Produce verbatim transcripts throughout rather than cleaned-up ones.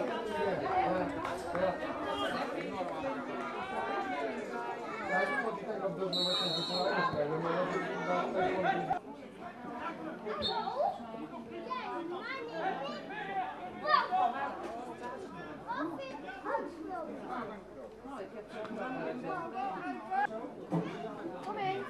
Kom eens.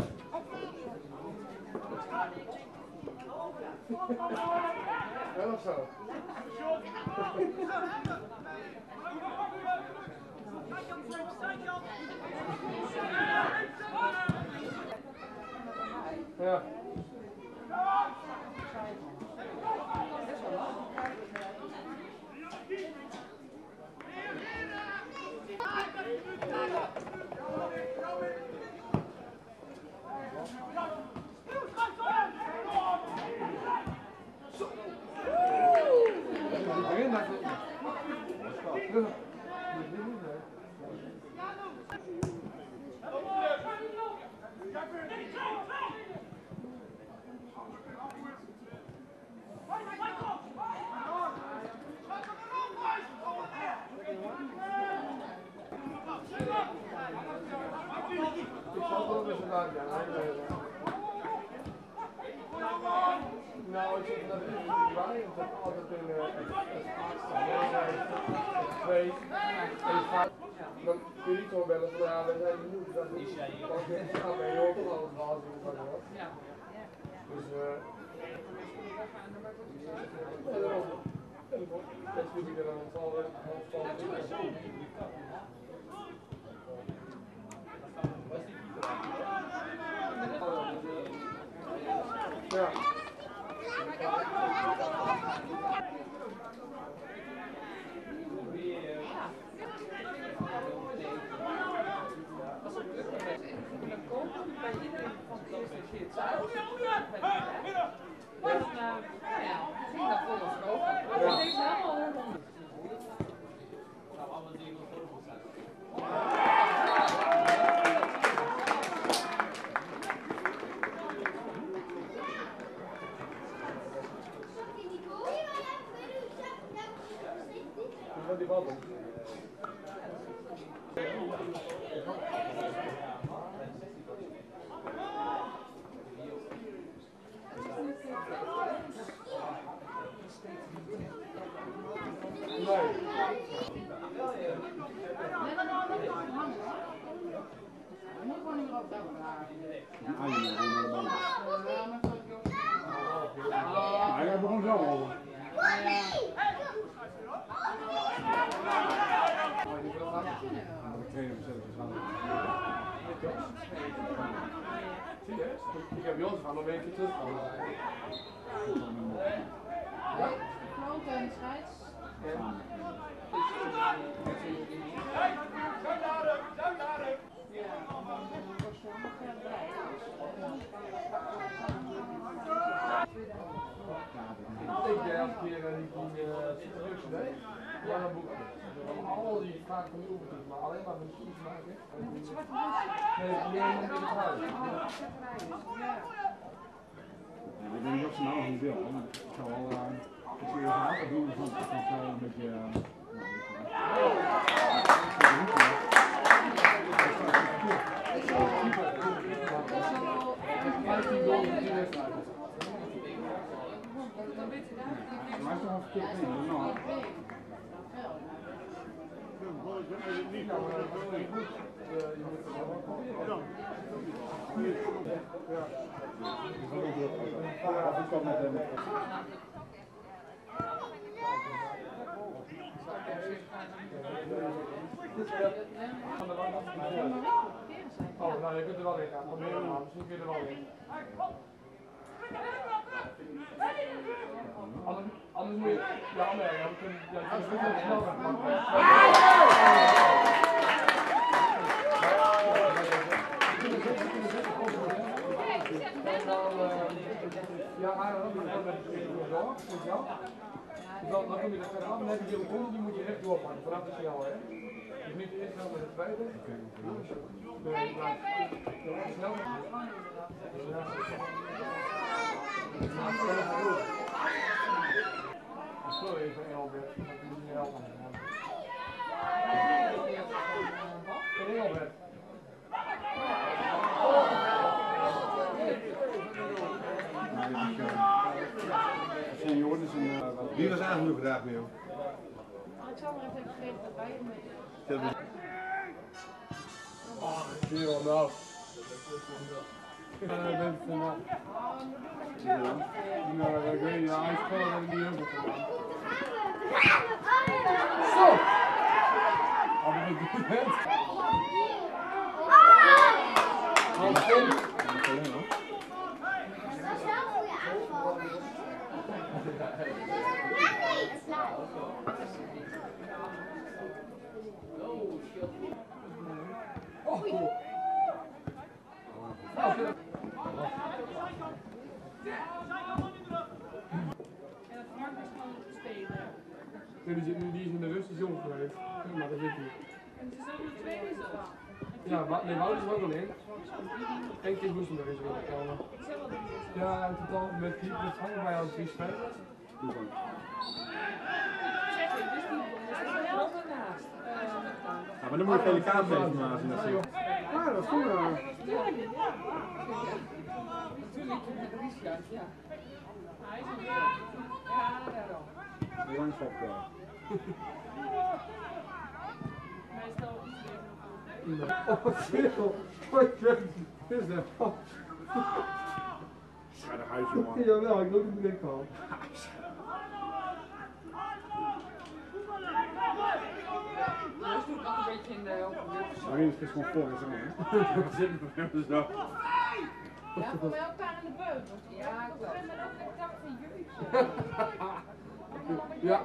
Wel of zo? Ja. Nou, ik zit natuurlijk niet bij, want ik heb altijd een twee, dan kun je niet gewoon bellen van ja, we zijn benieuwd. Dat is jij hier. Ik ga bij jou toch alles gehad doen van jou. Dus eh. Ja, daarom. Dat vind ik er dan van van. Ja. Die bal doen. Nee. Hij begon zelf al. Zie je? Ik heb Jons gaan nog een keer terug. Grote en scheids. Ik deed elke keer die introductie deed. Ja, dan boek ik. Al die vragen van de oefening, maar alleen maar een soep maken. Met het zwarte bosje. Nee, die helemaal in het huis. Ik weet niet of ze nou nog niet wil. Ik zou wel uh, ik zie je vaker doen van zo een beetje. vijftien dollar in die wedstrijd. Maar is toch een verkeerd ding? Nou. Niet, maar dat is niet goed. Je moet het wel proberen. Ja. Ja, ik kan met hem. Oh, nou je kunt er wel in gaan. Probeer het maar. Misschien kun je er wel in. Anders, anders moet je... Ja, nee, ja, we kunnen... Ja, je kunt het snel ja, maar dan moet je wel met de door, weet je wel. Dus dan, dan kom je er verder af en dan heb je die ronde, die moet je echt doorpakken, vanaf de snel, hè. Dus niet eerst snel met de tweede. Nee, maar snel. Ja. wel even Elbert. Dat is niet helpen. Elbert. Senioren is een. Wie was eigenlijk nog vandaag meer? Alexander heeft even vergeten dat wij hem mee. Oh, heel nou. Ja, dat is een. Nou, ik weet niet, hij is gewoon dat ik niet heel goed gedaan. Zo! Hadden we het goed net? Hans Kim. Oh, cool. Oh, okay. Nee, die, zit nu, die is in de rust, die is jong geweest. Maar dat zit hij. En ze zijn er twee is het Ja, maar nee, Wout is er ook al in. Eén keer Boesemberg is er ook gekomen. Ja, in totaal met die met hangen bij jou drie spelers. Ja, maar dan moet je geen kaartleven maken. Ja, dat is goed. Hij is er weer. Ja, daarom. Langs op. Meestal iets beter. Oh, wat veel! Wat is dat? Ja, de huis, jongen. Jawel, ik loop het niet van. Dat doet nog een beetje in de Marien is gewoon vol, is hè? Zitten we zo. ja, voor mij ook daar in de beugel. Ja, ik ben met ook een dag van jullie. Ja.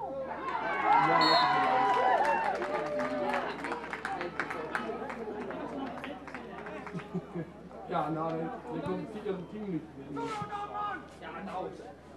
Ja, nou, je komt tien minuten. Ja, nou.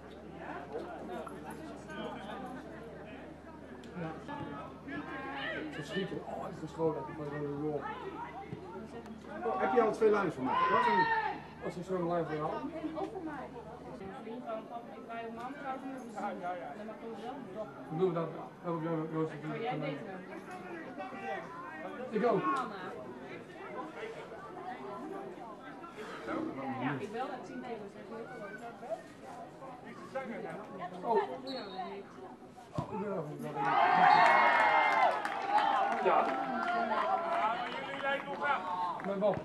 Ja. Ze schieten. Oh, het is geschoten. Ik ben gewoon door. Oh, heb je al twee lijnen van mij? Wat is het? Als ik zo'n lijn voor jou. Over mij. Vriend van papa, ik bij je man trouwens nu. Ja, ja, ja. Dan mag ik zelf toch. Dan doen we dat. Dat op jou, Joost. Maar jij deed hem. Ik ook. Ja, ik wil het zien tegen zeggen. Oh. Oh, ja. Ja. Mijn bal.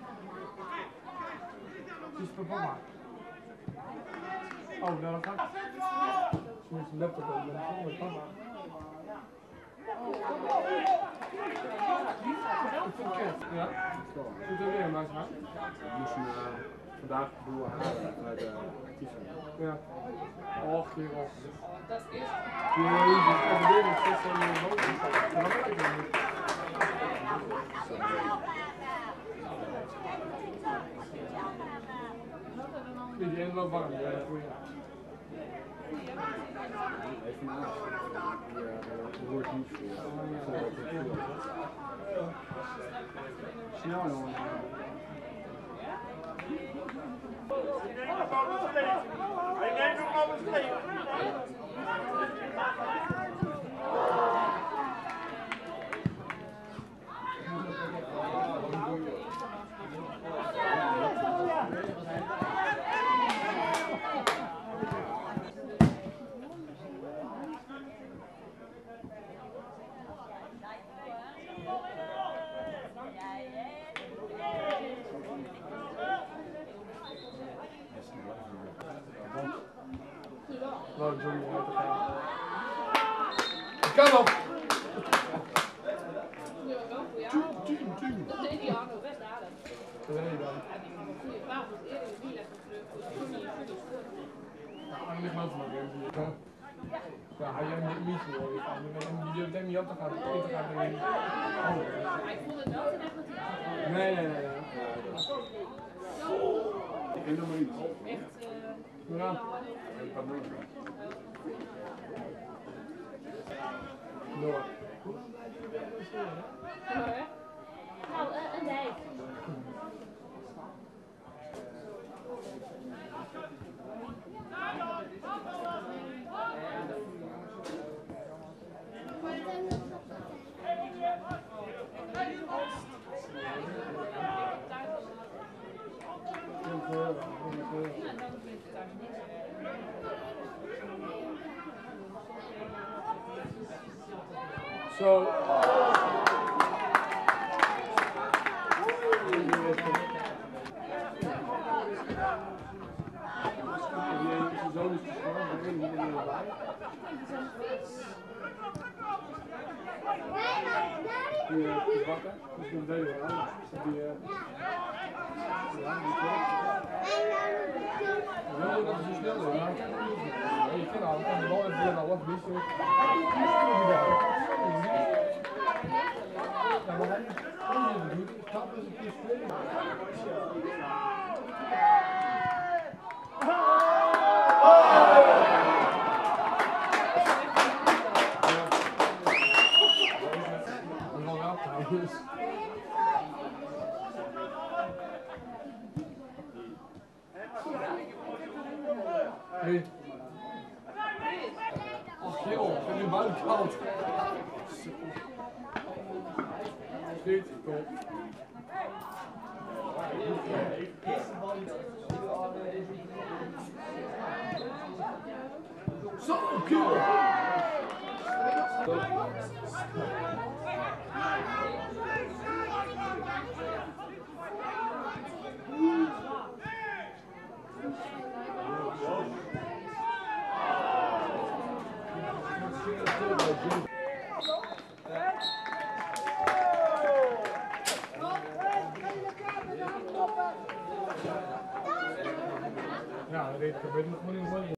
Het is voor papa. Oh, nou dat gaat. Ze moet zijn laptop op, dan is het papa. Ja? Moet er weer een muis gaan? We moesten uh, vandaag boeren halen vanuit de actieve. Ja. Och, hier op. Dat is eerst. Jezus, ik heb weer een zes en een boven. Dat weet ik nog niet. Die ene loopt warm, ja, goeie. Even naast. Die hoort niet voor. Snel jongen. Hij neemt nog alles mee. Nou, Johnny, uit te gaan. Kan op! Dat deed die Arno best aardig. Dat weet je dan. Goeie vraag, want eerder is niet lekker terug. Toen niet in de school. Ja, maar ligt nou van de ja, hij heeft niet niet meer. Je durft hem niet op te gaan. In te gaan. Maar ik vond het wel te echt dat hij Nee, nee, nee. nee. Ik weet nog maar iets. echt uh, Ja. Door. nou, uh, een dijk. Zo. Zijn zoon is gestorven, maar één niet in de bij. Die is wakker, dus ik ben er aan. Die, ja, die wel dat is zo snel, ja. Je kan al, kan de bal even naar wat missen. Ja, maar hij is niet goed. Stap is een keer spelen. Hey. Ach joh, ik ben nu buitenkant. Dit, top. Zo, kill! Ja, dit gebeurt nog maar niet.